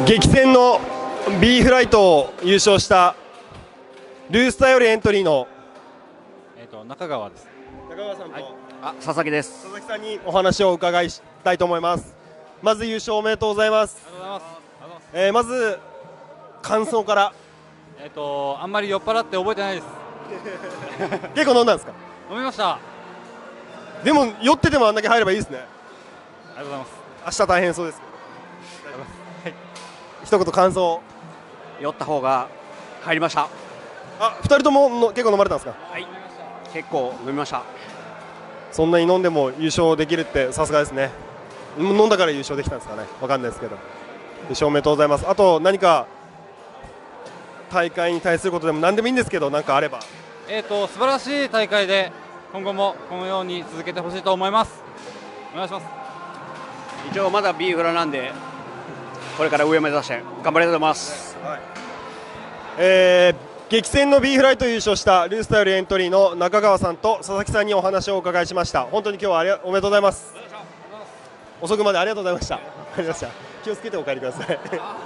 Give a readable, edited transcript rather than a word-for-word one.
激戦の B フライトを優勝したルースターよりエントリーの中川です。 中川さんと、 佐々木です。 佐々木さんにお話を伺いたいと思います。まず優勝おめでとうございます。まず感想から。 あんまり酔っ払って覚えてないです。 結構飲んだんですか？ 飲みました。 でも酔っててもあんだけ入ればいいですね。 ありがとうございます。 明日大変そうですけど。一言感想。 酔った方が入りました。 2人とも結構飲まれたんですか？ はい、結構飲みました。 そんなに飲んでも優勝できるってさすがですね。飲んだから優勝できたんですかね、わかんないですけど、優勝おめでとうございます。あと何か大会に対することでも何でもいいんですけど、何かあれば。 素晴らしい大会で今後もこのように続けてほしいと思います。お願いします。 一応まだ B フラなんで、これから上目指して頑張りたいと思います。 激戦の B フライト優勝したルースターよりエントリーの中川さんと佐々木さんにお話をお伺いしました。本当に今日はおめでとうございます。遅くまでありがとうございました。気をつけてお帰りください。